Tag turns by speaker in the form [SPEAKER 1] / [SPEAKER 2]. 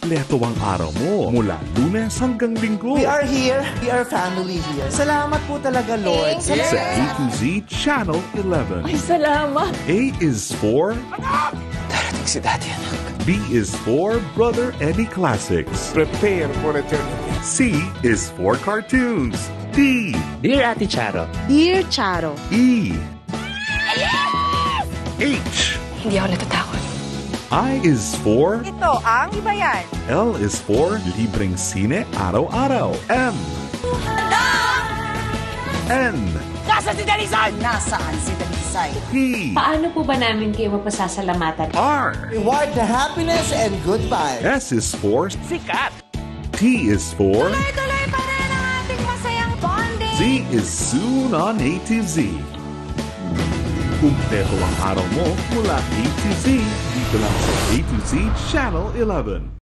[SPEAKER 1] kumpleto ang araw mo mula Lunes hanggang Linggo.
[SPEAKER 2] We are here. We are family here. Salamat po talaga, Lord.
[SPEAKER 1] Sa A2Z Channel 11.
[SPEAKER 3] Ay, salamat.
[SPEAKER 1] A is for
[SPEAKER 2] Darating si Daddy, anak.
[SPEAKER 1] B is for Brother Eddie Classics.
[SPEAKER 4] Prepare for eternity.
[SPEAKER 1] C is for cartoons. D,
[SPEAKER 5] Dear Ate Charo.
[SPEAKER 3] Dear Charo.
[SPEAKER 1] E, H,
[SPEAKER 3] Hindi ako natatakot.
[SPEAKER 1] I is for
[SPEAKER 6] Ito ang iba yan.
[SPEAKER 1] L is for libreng sine araw-araw. M, N,
[SPEAKER 6] Nasaan si Dalisay? Nasaan si Dalisay?
[SPEAKER 1] P,
[SPEAKER 3] Paano po ba namin kayo mapasasalamatan?
[SPEAKER 1] R,
[SPEAKER 2] Reward the happiness and good vibes.
[SPEAKER 1] S is for
[SPEAKER 4] Sikat.
[SPEAKER 1] T is for
[SPEAKER 6] Tuloy-tuloy pa rin ang ating masayang bonding.
[SPEAKER 1] Z is soon on A2Z. Kumpleto ang araw mo mula A to Z dito lang sa A2Z Channel 11.